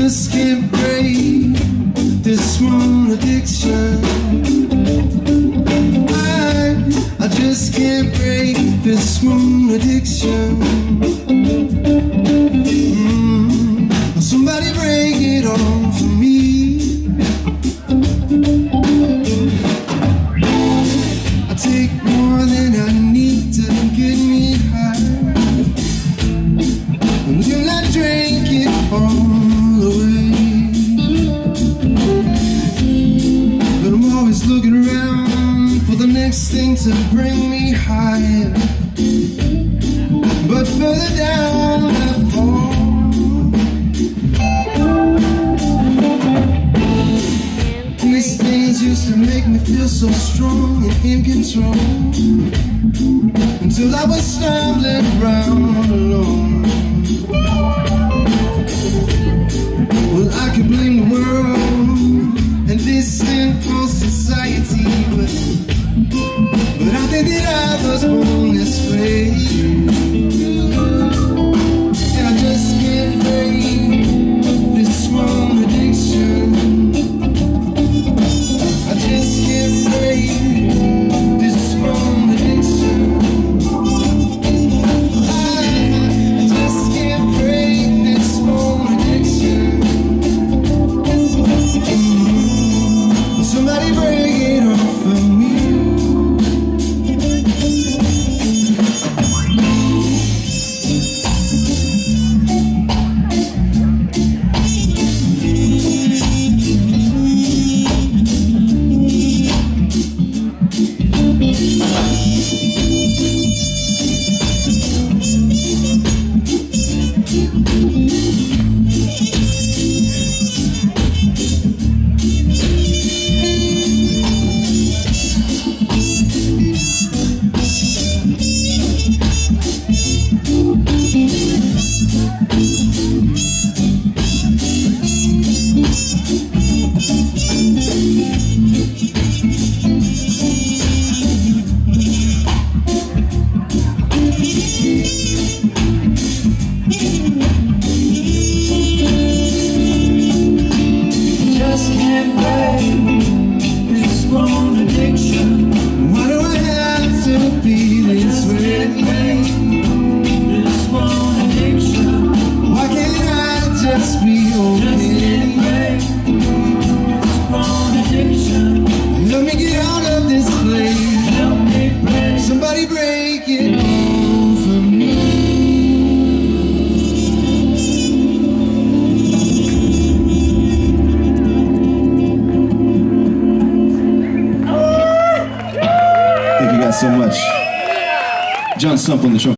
just can't break this one addiction. I just can't break this one addiction. Somebody break it all for me. I take more than I need to get me high, until I drink it all away. But I'm always looking around for the next thing to bring me higher. But further down I fall. These things used to make me feel so strong and in control, until I was stumbling around alone. Well, I could blame the world and this sinful society, but I think that I was born this way. And I just can't break this one addiction. I just can't break this one addiction. I just can't break this one addiction. Somebody break it off for me. Let me get out of this place. Somebody break it all for me. Thank you guys so much. John Stump on the trumpet.